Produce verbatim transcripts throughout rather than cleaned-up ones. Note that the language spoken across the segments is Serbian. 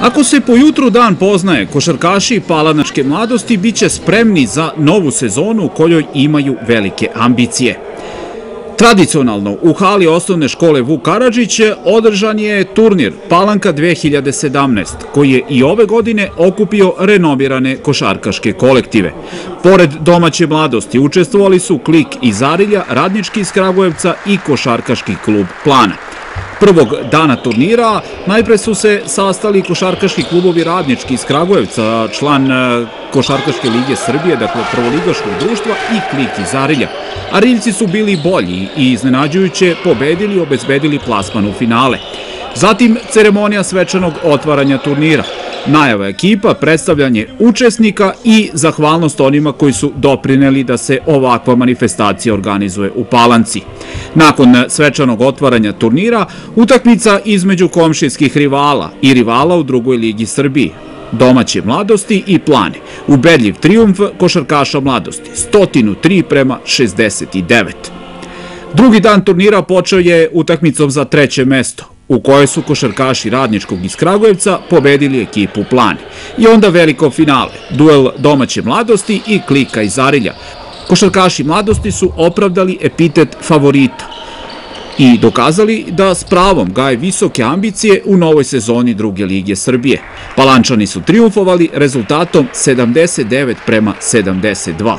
Ako se po jutru dan poznaje, košarkaši Palanačke mladosti biće spremni za novu sezonu u kojoj imaju velike ambicije. Tradicionalno u hali osnovne škole Vuk Karadžić održan je turnir Palanka dve hiljade sedamnaest, koji je i ove godine okupio renomirane košarkaške kolektive. Pored domaće mladosti učestvovali su Klik iz Arilja, Radnički iz Kragujevca i košarkaški klub Plana. Prvog dana turnira najpre su se sastali košarkaški klubovi Radnički iz Kragujevca, član Košarkaške lige Srbije, dakle prvoligaškog društva, i Klik iz Arilja. Ariljci su bili bolji i iznenađujuće pobedili i obezbedili plasman u finale. Zatim ceremonija svečanog otvaranja turnira. Najava ekipa, predstavljanje učesnika i zahvalnost onima koji su doprineli da se ovakva manifestacija organizuje u Palanci. Nakon svečanog otvaranja turnira, utakmica između komšijskih rivala i rivala u drugoj ligi Srbije, domaće mladosti i Plane. Ubedljiv trijumf košarkaša mladosti, sto tri prema šezdeset devet. Drugi dan turnira počeo je utakmicom za treće mesto, u kojoj su košarkaši Radničkog iz Kragujevca pobedili ekipu Plane. I onda veliko finale, duel domaće mladosti i Klika iz Arilja. Košarkaši mladosti su opravdali epitet favorita i dokazali da s pravom gaje visoke ambicije u novoj sezoni druge lige Srbije. Palančani su trijumfovali rezultatom sedamdeset devet prema sedamdeset dva.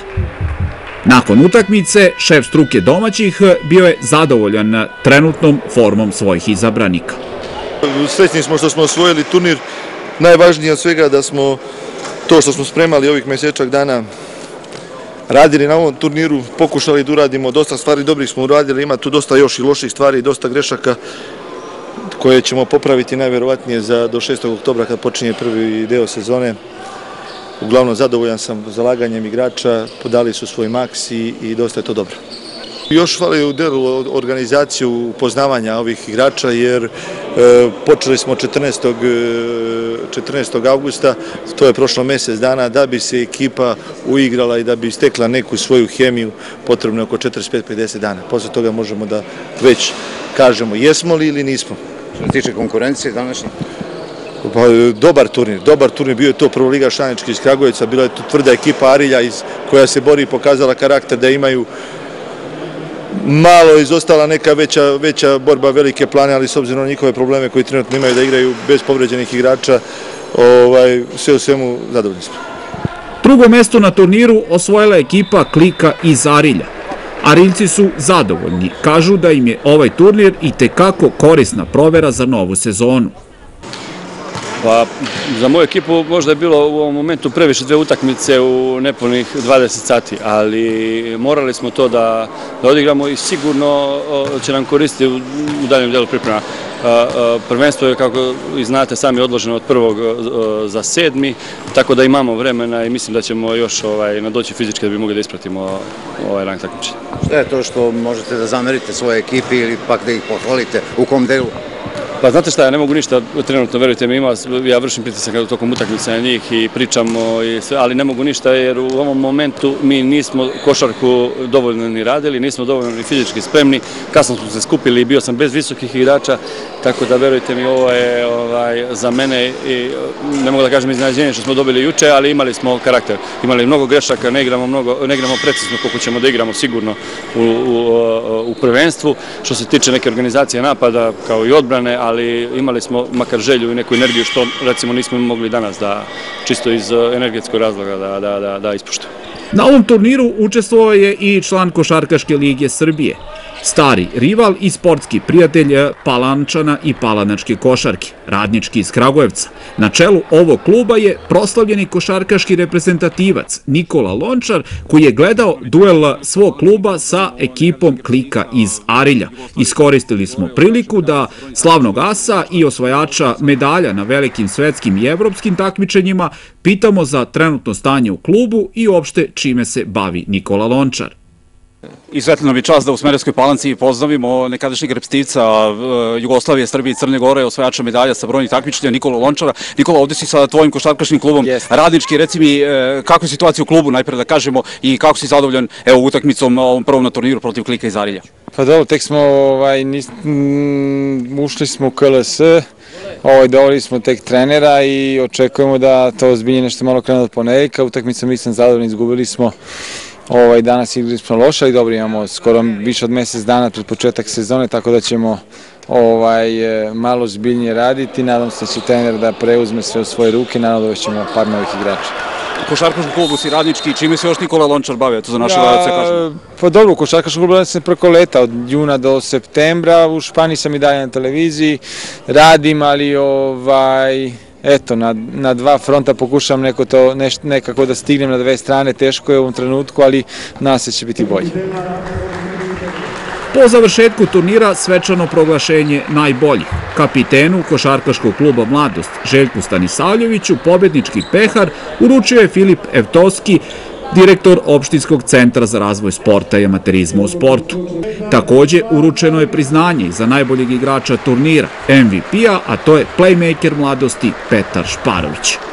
Nakon utakmice, šef struke domaćih bio je zadovoljan trenutnom formom svojih izabranika. Srećni smo što smo osvojili turnir. Najvažnije od svega da smo to što smo spremali ovih mesečak dana radili na ovom turniru, pokušali da uradimo dosta stvari, dobrih smo uradili, ima tu dosta još i loših stvari i dosta grešaka koje ćemo popraviti najverovatnije za do šestog oktobra kad počinje prvi deo sezone. Uglavnom zadovoljan sam zalaganjem igrača, podali su svoj maks i dosta je to dobro. Još fali u delu organizaciju upoznavanja ovih igrača jer počeli smo četrnaestog avgusta, to je prošlo mesec dana, da bi se ekipa uigrala i da bi stekla neku svoju hemiju, potrebno je oko četrdeset pet do pedeset dana. Posle toga možemo da već kažemo jesmo li ili nismo. Što se tiče konkurencije današnje? Dobar turnir, dobar turnir, bio je to prvoliga Radnički iz Kragujevca, bila je to tvrda ekipa Arilja koja se bori i pokazala karakter da imaju malo izostala neka veća borba Velike Plane, ali s obzirom na njihove probleme koji trenutno imaju da igraju bez povređenih igrača, sve u svemu zadovoljni smo. Drugo mesto na turniru osvojila ekipa Klika iz Arilja. Ariljci su zadovoljni, kažu da im je ovaj turnir i tekako korisna provera za novu sezonu. Pa, za moju ekipu možda je bilo u ovom momentu previše dve utakmice u nepunih dvadeset sati, ali morali smo to da odigramo i sigurno će nam koristiti u daljem delu priprema. Prvenstvo je, kako i znate, sami odloženo od prvog za sedmi, tako da imamo vremena i mislim da ćemo još nadoći fizički da bi mogli da ispratimo ovaj rang takmičenja. Šta je to što možete da zamerite svoje ekipi ili pak da ih pohvalite, u kom delu? Pa znate šta, ja ne mogu ništa, trenutno, verujte mi, ja vršim pritisak tokom utakmice na njih i pričamo, ali ne mogu ništa jer u ovom momentu mi nismo košarku dovoljno ni radili, nismo dovoljno ni fizički spremni, kasno smo se skupili i bio sam bez visokih igrača, tako da verujte mi, ovo je za mene, ne mogu da kažem iznenađenje što smo dobili juče, ali imali smo karakter, imali mnogo grešaka, ne igramo precizno koliko ćemo da igramo sigurno u prvenstvu, što se tiče neke organizacije napada kao i odbrane, ali imali smo makar želju i neku energiju što recimo nismo mogli danas da čisto iz energetskog razloga da ispuštamo. Na ovom turniru učestvovao je i član Košarkaške lige Srbije, stari rival i sportski prijatelj Palančana i Palanačke košarke, Radnički iz Kragujevca. Na čelu ovog kluba je proslavljeni košarkaški reprezentativac Nikola Lončar, koji je gledao duel svog kluba sa ekipom Klika iz Arilja. Iskoristili smo priliku da slavnog asa i osvajača medalja na velikim svetskim i evropskim takmičenjima pitamo za trenutno stanje u klubu i uopšte čime se bavi Nikola Lončar. Izuzetno mi čast da u Smederevskoj Palanci pozdravimo nekadašnjeg reprezentativca Jugoslavije, Srbije i Crne Gore, osvajača medalja sa brojnih takmičenja, Nikolu Lončara. Nikola, ovdje si sa tvojim košarkaškim klubom Radnički. Reci mi kako je situacija u klubu, najpre da kažemo, i kako si zadovoljan evo utakmicom ovom prvom na turniru protiv Klika iz Arilja? Pa dobro, tek smo, ovaj, nis, m, ušli smo u K L S, ovaj, dovoljili smo tek trenera i očekujemo da to ozbiljnije nešto malo krene od ponedeljka. Utakmica nisam zadovoljan, izgubili smo. Ovaj, danas igrali smo loše, ali dobro, imamo skoro više od mjesec dana pred početak sezone, tako da ćemo ovaj, malo zbiljnije raditi. Nadam se da će trener da preuzme sve u svoje ruke, nadam da ćemo par novih igrača. U košarkaškom klubu si Radnički, čime se još Nikola Lončar bavio, to za naše gledalce kažemo? Pa dobro, u košarkaškom klubu sam preko leta, od juna do septembra, u Španiji sam i dalje na televiziji, radim, ali ovaj... Eto, na, na dva fronta pokušam neko to, neš, nekako da stignem na dve strane, teško je u ovom trenutku, ali nas će biti bolje. Po završetku turnira svečano proglašenje najboljih. Kapitenu košarkaškog kluba Mladost Željku Stanisavljeviću pobednički pehar uručio je Filip Evtovski, direktor Opštinskog centra za razvoj sporta i amaterizma u sportu. Također uručeno je priznanje za najboljeg igrača turnira, M V P-a, a to je playmaker Mladosti Petar Šparović.